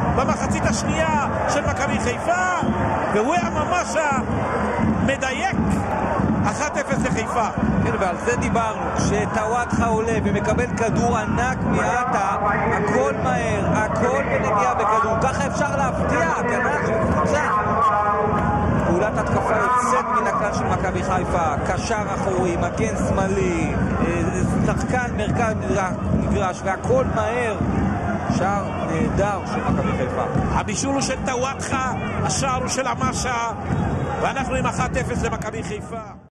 במחצית השנייה של מכבי חיפה, והוא היה ממש מדייק. 1-0 לחיפה. כן, ועל זה דיברנו. כשטוואטחה עולה ומקבל כדור ענק מעטה, הכל מהר, הכל בנגיעה בכדור. ככה אפשר להפתיע, הגנה של קבוצה. פעולת התקפה יוצאת מן הכלל של מכבי חיפה, קשר אחורי, מגן שמאלי, שחקן מרכז מגרש, והכל מהר. שער נהדר של מכבי חיפה. הבישול הוא של טוואטחה, השער הוא של אמשה, ואנחנו עם 1-0 למכבי חיפה.